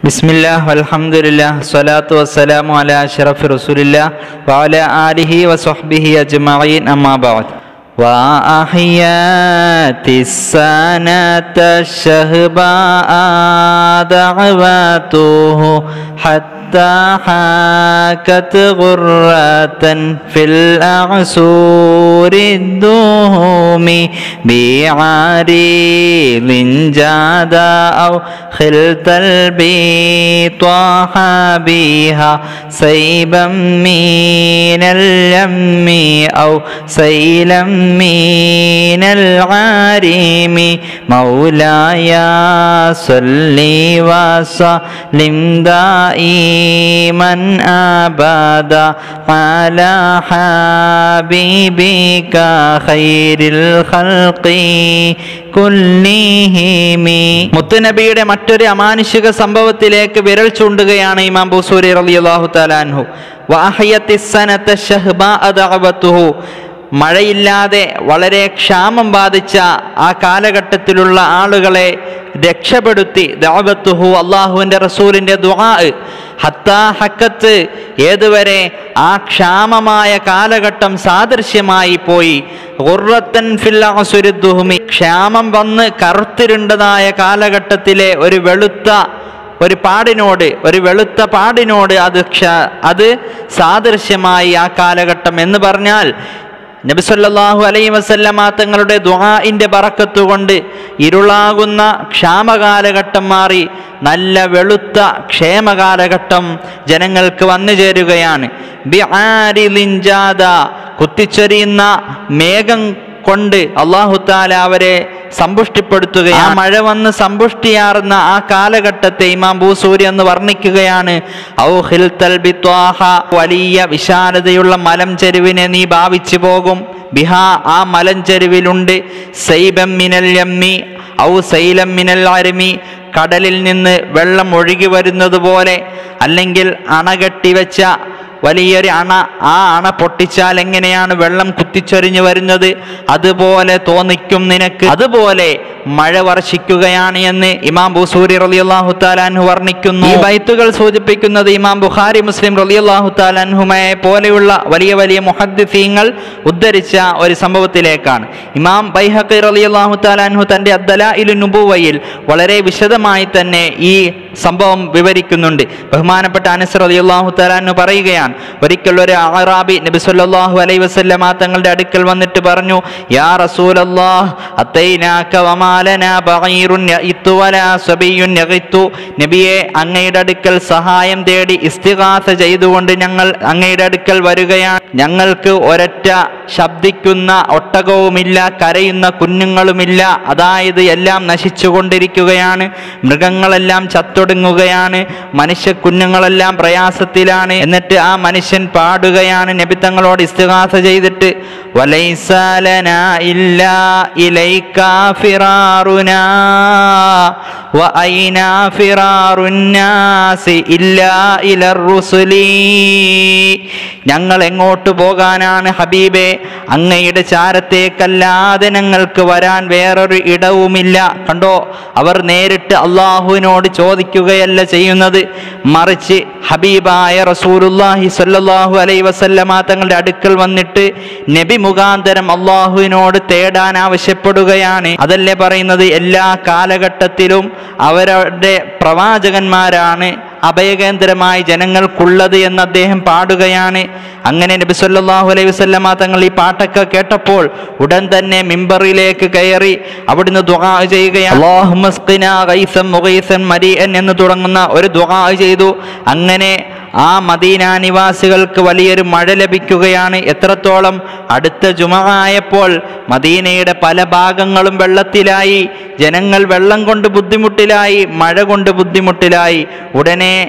ബിസ്മില്ലാ വൽഹംദുലില്ലാ സ്വലാത്തു വസ്സലാമു അലാ അഷ്റഫി റസൂലില്ലാ വഅലാ ആലിഹി വസ്വഹ്ബിഹി അജ്മഈൻ അമ്മാ ബഅദ് വഅഹ്യാതിസ്സനത ശഹബാ ദഅവതുഹു ഹത്താ ഹാകത് ഗുർറതൻ ഫിൽ അഅസൂരി ദുഹൂമി ബിആരിലിൻ ജാദാ ഔ ഖിൽതൽ بطاح بها سيبا من اليم أو سيلا من العارم مولاي صل وسلم دائما أبدا على حبيبك خير الخلق മുത്തുനബിയുടെ മറ്റൊരു അമാനുഷിക സംഭവത്തിലേക്ക് വിരൽ ചൂണ്ടുകയാണ് ഇമാം ബൂസൂരി റളിയല്ലാഹു തആല അൻഹു. വഅഹ്യതിസ്സനത ശഹബാ ദഅവതുഹു, മഴയില്ലാതെ വളരെ ക്ഷാമം ബാധിച്ച ആ കാലഘട്ടത്തിലുള്ള ആളുകളെ രക്ഷപ്പെടുത്തി. ദഅവതുഹു, അല്ലാഹുവിൻ്റെ റസൂലിൻ്റെ ദുആ. ഹത്താ ഹക്കത്ത്, ഏതുവരെ ആ ക്ഷാമമായ കാലഘട്ടം സാദൃശ്യമായി പോയി. ഗുർറത്തൻ ഫിൽ അഅസുരി ദുഹുമി, ക്ഷാമം വന്ന് കറുത്തിരുണ്ടതായ കാലഘട്ടത്തിലെ ഒരു വെളുത്ത പാടിനോട് അത് സാദൃശ്യമായി ആ കാലഘട്ടം എന്ന് പറഞ്ഞാൽ നബി സല്ലല്ലാഹു അലൈഹി വസല്ലമ തങ്ങളുടെ ദുആഇന്റെ ബറക്കത്ത് കൊണ്ട് ഇരുളാകുന്ന ക്ഷാമകാലഘട്ടം മാറി നല്ല വെളുത്ത ക്ഷേമകാലഘട്ടം ജനങ്ങൾക്ക് വന്നു ചേരുകയാണ്. ബിആരിലിൻ ജാദാ, കുത്തിച്ചൊരിയുന്ന മേഘം കൊണ്ട് അല്ലാഹു തആല അവരെ സമ്പുഷ്ടിപ്പെടുത്തുകയാണ്. ആ മഴ വന്ന് സമ്പുഷ്ടിയാർന്ന ആ കാലഘട്ടത്തെ ഇമാം ബൂസൂരി എന്ന് വർണ്ണിക്കുകയാണ്. ഔ ഖിൽതൽ ബിത്വാഹ, വലിയ വിശാലതയുള്ള മലഞ്ചെരുവിനെ നീ ഭാവിച്ചു പോകും. ബിഹാ, ആ മലഞ്ചെരുവിലുണ്ട് സൈബം മിനൽ യമ്മി ഔ സൈലം മിനൽ അർമി, കടലിൽ നിന്ന് വെള്ളം ഒഴുകി വരുന്നത് പോലെ, അല്ലെങ്കിൽ അണകെട്ടി വെച്ച വലിയൊരു അണ, ആ അണ പൊട്ടിച്ചാൽ എങ്ങനെയാണ് വെള്ളം കുത്തിച്ചൊരിഞ്ഞു വരുന്നത്, അതുപോലെ തോന്നിക്കും നിനക്ക്. അതുപോലെ മഴ വർഷിക്കുകയാണ് എന്ന് ഇമാം ബൂസൂരി റളിയല്ലാഹു തആല അൻഹു വർണ്ണിക്കുന്നു. ഈ ബൈത്തുകൾ സൂചിപ്പിക്കുന്നത് ഇമാം ബുഖാരി, മുസ്ലിം റളിയല്ലാഹു തആല അൻഹുമയെ പോലെയുള്ള വലിയ വലിയ മുഹദ്ദിസീങ്ങൾ ഉദ്ധരിച്ച ഒരു സംഭവത്തിലേക്കാണ്. ഇമാം ബൈഹഖി റളിയല്ലാഹു തആല അൻഹു തൻ്റെ അദ്ദലായിലുൻ നുബുവയിൽ വളരെ വിശദമായി തന്നെ ഈ സംഭവം വിവരിക്കുന്നുണ്ട്. ബഹുമാനപ്പെട്ട അനസ് റളിയല്ലാഹു തആല അൻഹു പറയുകയാണ്, ഒരിക്കൽ ഒരു അഅറാബി നബി സല്ലല്ലാഹു അലൈഹി വസല്ലമ തങ്ങളുടെ അടുക്കൽ വന്നിട്ട് പറഞ്ഞു, യാ റസൂലല്ലാഹ് അത്തൈനാക വമാലനാ ബഈറുൻ യഇതു വലാ സബിയ്യുൻ യഗിതു, നബിയെ അങ്ങയുടെ അടുക്കൽ സഹായം തേടി ഇസ്തിഗാസ ചെയ്തുകൊണ്ട് ഞങ്ങൾ അങ്ങയുടെ അടുക്കൽ വരികയാണ്. ഞങ്ങൾക്ക് ഒരൊറ്റ ശബ്ദിക്കുന്ന ഒട്ടകവുമില്ല, കരയുന്ന കുഞ്ഞുങ്ങളുമില്ല. അതായത് എല്ലാം നശിച്ചുകൊണ്ടിരിക്കുകയാണ്, മൃഗങ്ങളെല്ലാം ചത്തൊടുങ്ങുകയാണ്, മനുഷ്യ കുഞ്ഞുങ്ങളെല്ലാം പ്രയാസത്തിലാണ്. എന്നിട്ട് ആ മനുഷ്യൻ പാടുകയാണ് നബി തങ്ങളോട് ഇസ്തിഗാസ ചെയ്തിട്ട്, വലൈസ ലനാ ഇല്ലാ ഇലൈക ഫിറാറുനാ വഅൈനാ ഫിറാറുൻ നാസി ഇല്ലാ ഇലർ റുസുലി, ഞങ്ങൾ എങ്ങോട്ട് പോകാനാണ് ഹബീബേ, അങ്ങയുടെ ചാരത്തേക്കല്ലാതെ ഞങ്ങൾക്ക് വരാൻ വേറൊരു ഇടവുമില്ല. കണ്ടോ, അവർ നേരിട്ട് അള്ളാഹുവിനോട് ചോദിക്കുകയല്ല ചെയ്യുന്നത്, മറിച്ച് ഹബീബായ റസൂലുള്ളാഹി സ്വല്ലല്ലാഹു അലൈഹി വസല്ലമ തങ്ങളുടെ അടുക്കൽ വന്നിട്ട് നബി മുഖാന്തരം അള്ളാഹുവിനോട് തേടാൻ ആവശ്യപ്പെടുകയാണ്. അതല്ലേ പറയുന്നത്, എല്ലാ കാലഘട്ടത്തിലും അവരുടെ പ്രവാചകന്മാരാണ് അഭയകേന്ദ്രമായി ജനങ്ങൾക്കുള്ളത് എന്ന് അദ്ദേഹം പാടുകയാണ്. അങ്ങനെ നബി സല്ലല്ലാഹു അലൈഹി വസല്ലമ തങ്ങൾ ഈ പാട്ടൊക്കെ കേട്ടപ്പോൾ ഉടൻ തന്നെ മിമ്പറിലേക്ക് കയറി അവിടുന്ന് ദുആ ചെയ്യുകയാണ്. അല്ലാഹുമ്മ സ്ഖിനാ ഗൈസൻ മുഗീസൻ മരീഅൻ എന്ന് തുടങ്ങുന്ന ഒരു ദുആ ചെയ്തു. അങ്ങനെ ആ മദീന നിവാസികൾക്ക് വലിയൊരു മഴ ലഭിക്കുകയാണ്. എത്രത്തോളം, അടുത്ത ജുമഅ ആയപ്പോൾ മദീനയുടെ പല ഭാഗങ്ങളും വെള്ളത്തിലായി. ജനങ്ങൾ വെള്ളം കൊണ്ട് ബുദ്ധിമുട്ടിലായി, മഴ കൊണ്ട് ബുദ്ധിമുട്ടിലായി. ഉടനെ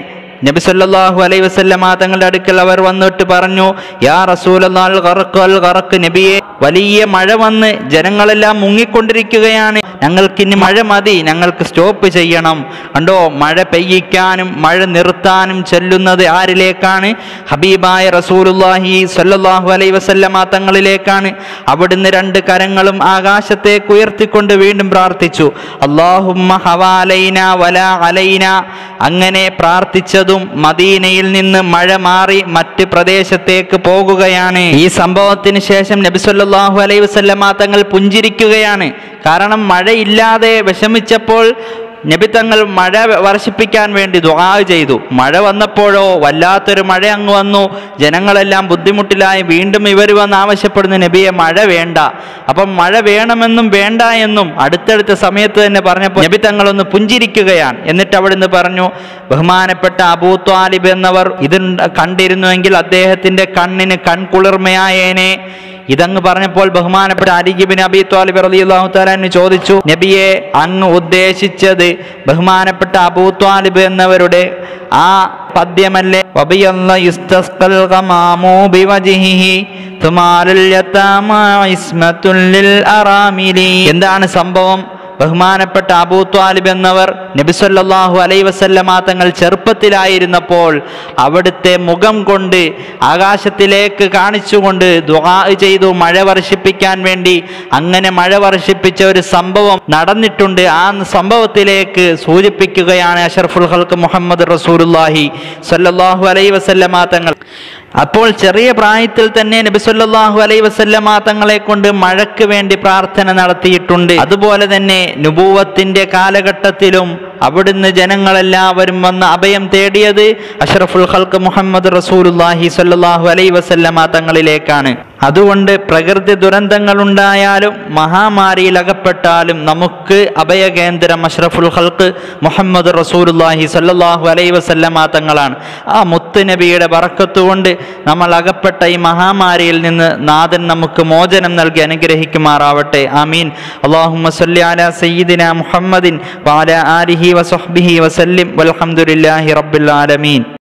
നബി സല്ലല്ലാഹു അലൈഹി വസല്ലമ തങ്ങളുടെ അടുക്കൽ അവർ വന്നിട്ട് പറഞ്ഞു, യാ റസൂലല്ലാഹ് ഗറഖ്, നബിയെ വലിയ മഴ വന്ന് ജനങ്ങളെല്ലാം മുങ്ങിക്കൊണ്ടിരിക്കുകയാണ്, ഞങ്ങൾക്കിനി മഴ മതി, ഞങ്ങൾക്ക് സ്റ്റോപ്പ് ചെയ്യണം. കണ്ടോ, മഴ പെയ്യിക്കാനും മഴ നിർത്താനും ചെല്ലുന്നത് ആരിലേക്കാണ്? ഹബീബായ റസൂലുള്ളാഹി സ്വല്ലല്ലാഹു അലൈഹി വസല്ലമ തങ്ങളിലേക്കാണ്. അവിടുന്ന് രണ്ട് കരങ്ങളും ആകാശത്തേക്ക് ഉയർത്തിക്കൊണ്ട് വീണ്ടും പ്രാർത്ഥിച്ചു, അല്ലാഹുമ്മ ഹവാലൈന വലാ അലൈന. അങ്ങനെ പ്രാർത്ഥിച്ചതും മദീനയിൽ നിന്ന് മഴ മാറി മറ്റ് പ്രദേശത്തേക്ക് പോകുകയാണ്. ഈ സംഭവത്തിന് ശേഷം നബി സല്ലല്ലാഹു അലൈഹി വസല്ലമ തങ്ങൾ പുഞ്ചിരിക്കുകയാണ്. കാരണം മഴയില്ലാതെ വിഷമിച്ചപ്പോൾ നബി തങ്ങൾ മഴ വർഷിപ്പിക്കാൻ വേണ്ടി ദുആ ചെയ്തു. മഴ വന്നപ്പോഴോ വല്ലാത്തൊരു മഴ അങ്ങ് വന്നു. ജനങ്ങളെല്ലാം ബുദ്ധിമുട്ടിലായി. വീണ്ടും ഇവർ വന്ന് ആവശ്യപ്പെടുന്നു, നബിയെ മഴ വേണ്ട. അപ്പം മഴ വേണമെന്നും വേണ്ട എന്നും അടുത്തടുത്ത സമയത്ത് തന്നെ പറഞ്ഞപ്പോൾ നബി തങ്ങളൊന്ന് പുഞ്ചിരിക്കുകയാണ്. എന്നിട്ട് അവിടുന്ന് പറഞ്ഞു, ബഹുമാനപ്പെട്ട അബൂ ത്വാലിബ് എന്നവർ ഇത് കണ്ടിരുന്നുവെങ്കിൽ അദ്ദേഹത്തിൻ്റെ കണ്ണിന് കൺകുളിർമയായേനെ. ഇതങ്ങ് പറഞ്ഞപ്പോൾ ബഹുമാനപ്പെട്ട അലി ഇബ്നു അബീ ത്വാലിബ് റളിയല്ലാഹു തആല അൻഹു ചോദിച്ചു, നബിയെ അങ്ങ് ഉദ്ദേശിച്ചത് ബഹുമാനപ്പെട്ട അബൂ ത്വാലിബ് എന്നവരുടെ ആ പദ്യമല്ലേ? വബിയല്ല യുസ്തസ്ഖൽ ഗമാമു ബിവജ്ഹിഹി തുമാലുൽ യതാമാ ഇസ്മത്തുൽ ലിൽ അറാമിലി. എന്താണ് സംഭവം? ബഹുമാനപ്പെട്ട അബൂ ത്വാലിബ് എന്നവർ നബി സല്ലല്ലാഹു അലൈഹി വസല്ലമ തങ്ങൾ ചെറുപ്പത്തിലായിരുന്നപ്പോൾ അവിടുത്തെ മുഖം കൊണ്ട് ആകാശത്തിലേക്ക് കാണിച്ചുകൊണ്ട് ദുആ ചെയ്തു മഴ വർഷിപ്പിക്കാൻ വേണ്ടി. അങ്ങനെ മഴ വർഷിപ്പിച്ച ഒരു സംഭവം നടന്നിട്ടുണ്ട്. ആ സംഭവത്തിലേക്ക് സൂചിപ്പിക്കുകയാണ് അഷ്റഫുൽ ഖൽഖ് മുഹമ്മദ് റസൂലുള്ളാഹി സ്വല്ലല്ലാഹു അലൈഹി വസല്ലമ തങ്ങൾ. അപ്പോൾ ചെറിയ പ്രായത്തിൽ തന്നെ നബി സല്ലല്ലാഹു അലൈഹി വസല്ലമ തങ്ങളെ കൊണ്ട് മഴയ്ക്ക് വേണ്ടി പ്രാർത്ഥന നടത്തിയിട്ടുണ്ട്. അതുപോലെ തന്നെ നുബുവത്തിന്റെ കാലഘട്ടത്തിലും അവിടുന്ന് ജനങ്ങളെല്ലാവരും വന്ന് അഭയം തേടിയത് അഷ്റഫുൽ ഖൽഖ് മുഹമ്മദ് റസൂലുള്ളാഹി സ്വല്ലല്ലാഹു അലൈഹി വസല്ലമ തങ്ങളിലേക്കാണ്. അതുകൊണ്ട് പ്രകൃതി ദുരന്തങ്ങൾ ഉണ്ടായാലും മഹാമാരിയിൽ അകപ്പെട്ടാലും നമുക്ക് അഭയകേന്ദ്രം അഷ്റഫുൽ ഖൽഖ് മുഹമ്മദ് റസൂലുള്ളാഹി സ്വല്ലല്ലാഹു അലൈഹി വസല്ലമ തങ്ങളാണ്. ആ മുത്ത് നബിയുടെ ബറക്കത്ത് കൊണ്ട് നമ്മൾ അകപ്പെട്ട ഈ മഹാമാരിയിൽ നിന്ന് നാഥൻ നമുക്ക് മോചനം നൽകി അനുഗ്രഹിക്കുമാറാവട്ടെ. ആമീൻ. അല്ലാഹുമ്മ സ്വല്ലി അലാ സയ്യിദിനാ മുഹമ്മദിൻ വഅലാ ആലിഹി വസഹ്ബിഹി വസല്ലിം വൽഹംദുലില്ലാഹി റബ്ബിൽ ആലമീൻ.